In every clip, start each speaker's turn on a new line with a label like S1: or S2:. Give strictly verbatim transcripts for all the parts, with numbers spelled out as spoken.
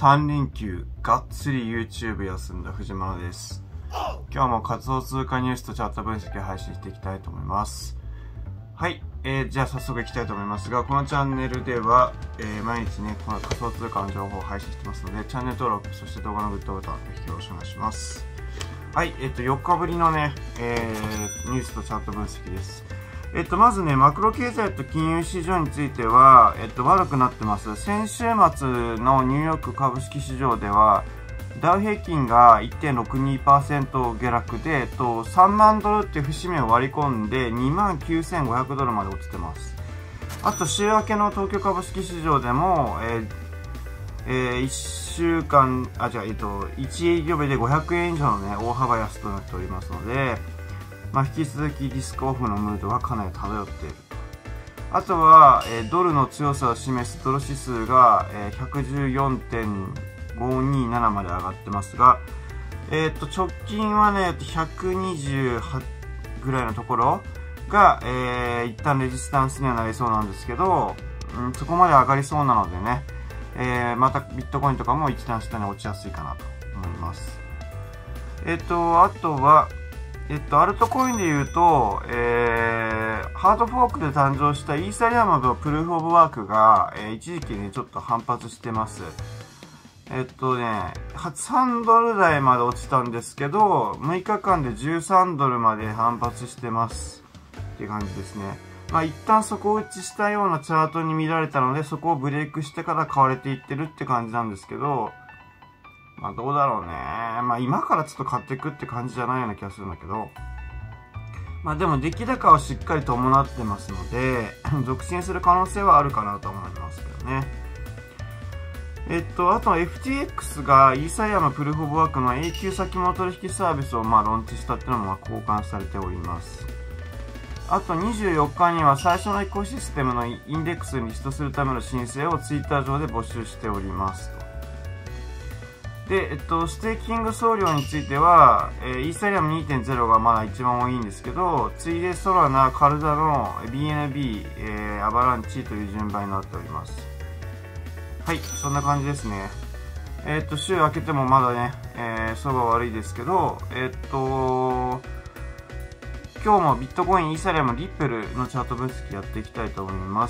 S1: さん連休、がっつり YouTube 休んだ藤原です。今日も仮想通貨ニュースとチャット分析を配信していきたいと思います。はい、えー、じゃあ早速いきたいと思いますが、このチャンネルでは、えー、毎日ね、この仮想通貨の情報を配信してますので、チャンネル登録、そして動画のグッドボタン、ぜひよろしくお願いします。はい、えっと、よっかぶりのね、えー、ニュースとチャット分析です。えっと、まずね、マクロ経済と金融市場については、えっと、悪くなってます。先週末のニューヨーク株式市場では、ダウ平均が いってんろくにパーセント 下落で、えっと、さんまんドルっていう節目を割り込んで、にまんきゅうせんごひゃくドルまで落ちてます。あと、週明けの東京株式市場でも、えーえー、いっしゅうかん、あ、じゃあ、えっと、いち営業日でごひゃくえん以上のね、大幅安となっておりますので、まあ、引き続きリスクオフのムードがかなり漂っていると。あとは、えー、ドルの強さを示すドル指数が、えー、ひゃくじゅうよんてんごになな まで上がってますが、えっと、直近はね、ひゃくにじゅうはちぐらいのところが、えー、一旦レジスタンスにはなりそうなんですけど、うん、そこまで上がりそうなのでね、えー、またビットコインとかも一段下に落ちやすいかなと思います。えっと、あとは、えっと、アルトコインで言うと、えー、ハードフォークで誕生したイーサリアムのプルーフオブワークが、えー、一時期ね、ちょっと反発してます。えっとね、さんドル台まで落ちたんですけど、むいかかんでじゅうさんドルまで反発してます。っていう感じですね。まあ一旦底打ちしたようなチャートに見られたので、そこをブレイクしてから買われていってるって感じなんですけど、まあどうだろうね。まあ今からちょっと買っていくって感じじゃないような気がするんだけど。まあでも出来高はしっかり伴ってますので、続伸する可能性はあるかなと思いますけどね。えっと、あとは エフティーエックス がイーサリアムプルーフオブワークの永久先物取引サービスをまあローンチしたっていうのも交換されております。あとにじゅうよっかには最初のエコシステムのインデックスにリストするための申請をツイッター上で募集しておりますと。で、えっと、ステーキング送料については、えー、イーサリアム にてんゼロ がまだ一番多いんですけど、次いでソラナ、カルダの ビーエヌビー、えー、アバランチという順番になっております。はい、そんな感じですね。えっと、週明けてもまだね、えー、相場悪いですけど、えっと、今日もビットコイン、イーサリアム、リップルのチャート分析やっていきたいと思います。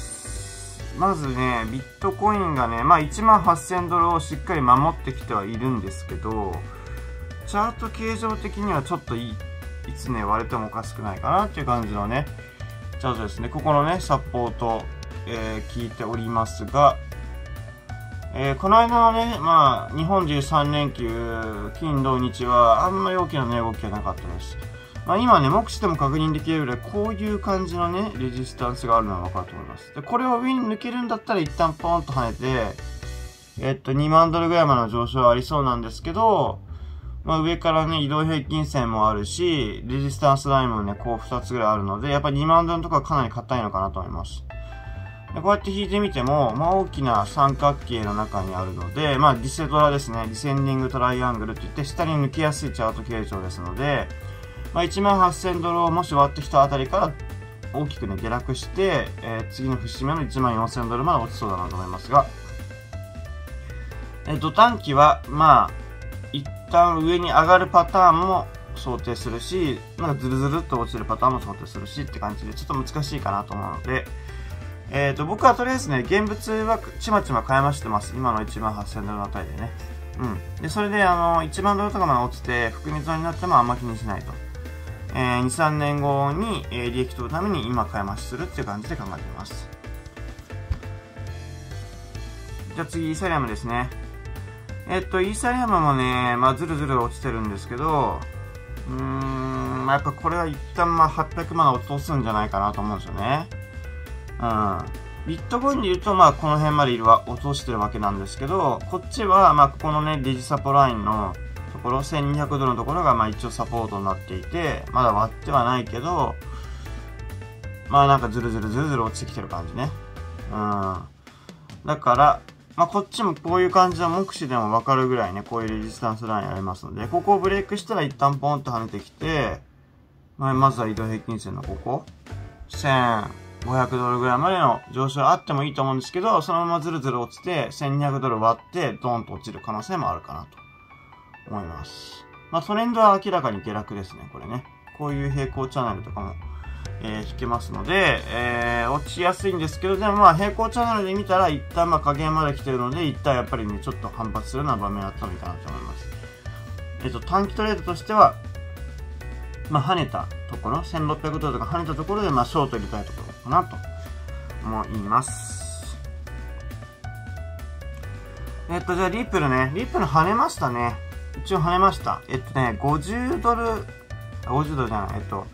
S1: まずね、ビットコインがね、まあいちまんはっせんドルをしっかり守ってきてはいるんですけど、チャート形状的にはちょっといい、いつね、割れてもおかしくないかなっていう感じのね、チャートですね。ここのね、サポート、えー、聞いておりますが、えー、この間のね、まあ、日本じゅうさん連休、金土日はあんまり大きな値動きがなかったです。まあ今ね、目視でも確認できるぐらい、こういう感じのね、レジスタンスがあるのはわかると思います。で、これを上に抜けるんだったら一旦ポーンと跳ねて、えっと、にまんドルぐらいまでの上昇はありそうなんですけど、まあ上からね、移動平均線もあるし、レジスタンスラインもね、こうふたつぐらいあるので、やっぱりにまんドルのとこはかなり硬いのかなと思います。でこうやって引いてみても、まあ大きな三角形の中にあるので、まあディセドラですね、ディセンディングトライアングルって言って、下に抜けやすいチャート形状ですので、まあ、いちまんはっせんドルをもし割ってきたあたりから大きくね、下落して、えー、次の節目のいちまんよんせんドルまで落ちそうだなと思いますが、えー、土短期は、まあ、一旦上に上がるパターンも想定するし、なんかズルズルっと落ちるパターンも想定するしって感じで、ちょっと難しいかなと思うので、えっと、僕はとりあえずね、現物はちまちま買い増してます。今のいちまんはっせんドルのあたりでね。うん。で、それで、あの、いちまんドルとかまで落ちて、含み損になってもあんま気にしないと。えー、に、さんねんごに、えー、利益取るために今買い増しするっていう感じで考えています。じゃあ次、イーサリアムですね。えっと、イーサリアムもね、まあ、ずるずる落ちてるんですけど、うーん、まあ、やっぱこれは一旦まあ、はっぴゃくまで落とすんじゃないかなと思うんですよね。うん。ビットコインで言うと、まあ、この辺までいるわ、落としてるわけなんですけど、こっちは、まあ、ここのね、レジサポラインの、ところせんにひゃくドルのところがまあ一応サポートになっていて、まだ割ってはないけど、まあなんかズルズルズルズル落ちてきてる感じね。うん。だから、まあこっちもこういう感じの目視でもわかるぐらいね、こういうレジスタンスラインありますので、ここをブレイクしたら一旦ポンと跳ねてきて、まあまずは移動平均線のここ、せんごひゃくドルぐらいまでの上昇あってもいいと思うんですけど、そのままずるずる落ちて、せんにひゃくドル割って、ドーンと落ちる可能性もあるかなと思います。まあ、トレンドは明らかに下落ですね、これね。こういう平行チャンネルとかも、えー、引けますので、えー、落ちやすいんですけど、でもまあ、平行チャンネルで見たら、一旦まあ、下限まで来てるので、一旦やっぱりね、ちょっと反発するような場面だったのかなと思います。えっと、短期トレードとしては、まあ、跳ねたところ、せんろっぴゃくドルとか跳ねたところで、まあ、ショート入れたいところかなと思います。えっと、じゃあ、リップルね。リップル跳ねましたね。一応跳ねました。えっとね、ごじゅうドル、ごじゅうドルじゃない、えっと、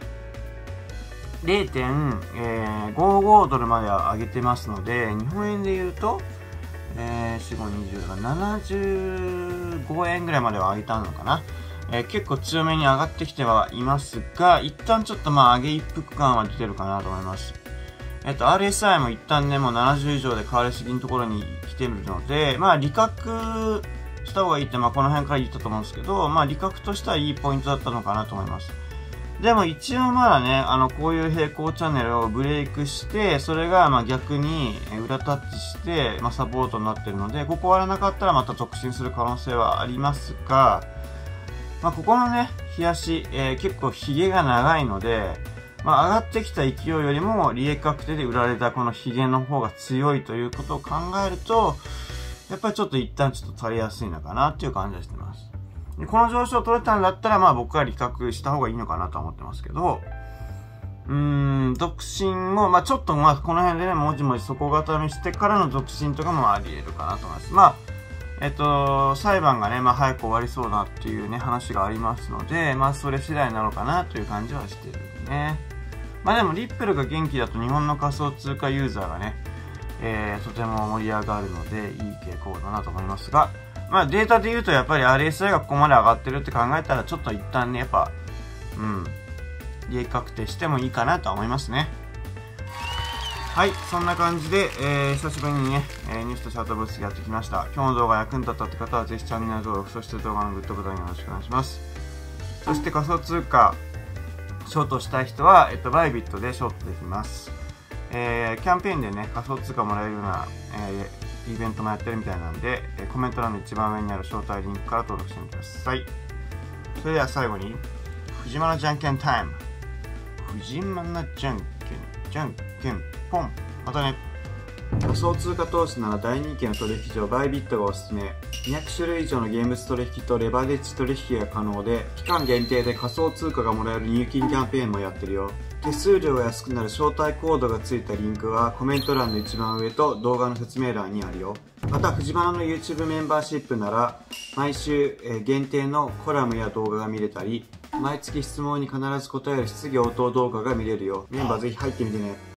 S1: れいてんごご ドルまでは上げてますので、日本円で言うと、えー、よん、ご、にじゅうだからななじゅうごえんぐらいまでは上げたのかな。えー、結構強めに上がってきてはいますが、一旦ちょっとまあ上げ一服感は出てるかなと思います。えっと、アールエスアイ も一旦ね、もうななじゅう以上で買われすぎのところに来てるので、まあ利確した方がいいって、まあこの辺から言ったと思うんですけど、まあ利確としてはいいポイントだったのかなと思います。でも一応まだね、あの、こういう平行チャンネルをブレイクして、それがまあ逆に裏タッチして、まあサポートになってるので、ここ割らなかったらまた直進する可能性はありますが、まあここのね、日足、えー、結構ヒゲが長いので、まあ上がってきた勢いよりも利益確定で売られたこのヒゲの方が強いということを考えると、やっぱりちょっと一旦ちょっと足りやすいのかなっていう感じがしてます。でこの上昇取れたんだったら、まあ僕は利確した方がいいのかなと思ってますけど、うーん、独身も、まあちょっとまあこの辺でね、もじもじ底固めしてからの独身とかもあり得るかなと思います。まあ、えっと、裁判がね、まあ早く終わりそうだっていうね、話がありますので、まあそれ次第なのかなという感じはしてるね。まあでもリップルが元気だと日本の仮想通貨ユーザーがね、えー、とても盛り上がるので、いい傾向だなと思いますが、まあデータで言うとやっぱり アールエスアイ がここまで上がってるって考えたらちょっと一旦ね、やっぱ、うん、利益確定してもいいかなと思いますね。はい、そんな感じで、えー、久しぶりにね、えー、ニュースとチャート分析やってきました。今日の動画役に立ったって方はぜひチャンネル登録、そして動画のグッドボタンよろしくお願いします。そして仮想通貨、ショートしたい人は、えっと、バイビットでショートできます。えー、キャンペーンでね、仮想通貨もらえるような、えー、イベントもやってるみたいなんで、えー、コメント欄の一番上にある招待リンクから登録してみてください。それでは最後に、藤間のじゃんけんタイム。藤間のじゃんけん、じゃんけん、ポン。またね。仮想通貨投資なら大人気の取引所バイビットがおすすめ。にひゃくしゅるい以上の現物取引とレバレッジ取引が可能で、期間限定で仮想通貨がもらえる入金キャンペーンもやってるよ。手数料が安くなる招待コードがついたリンクはコメント欄の一番上と動画の説明欄にあるよ。また藤原の YouTube メンバーシップなら毎週限定のコラムや動画が見れたり、毎月質問に必ず答える質疑応答動画が見れるよ。メンバーぜひ入ってみてね。